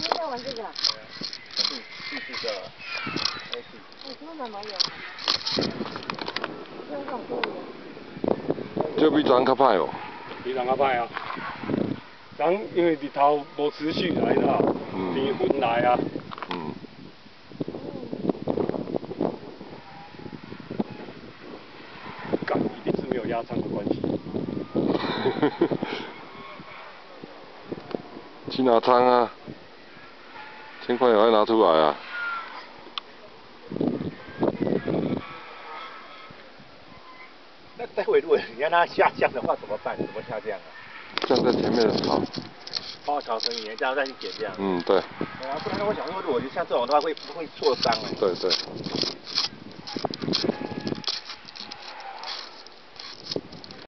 天在玩这个。 是的。 我今天蛮有。这种可以。 这比昨较歹哦。 比昨较歹啊。昨因为日头无持续来啦，天云来啊。 嗯。 干，一定是没有压舱的关系。 去拿仓啊！1000块也要拿出来啊！ 那待会如果你让它下降的话怎么办？怎么下降啊？ 站在前面的草。 包草绳以这样再去剪这样。 嗯，对。 对啊，不然我想说，如果就像这种的话，会不会挫伤啊？ 对对。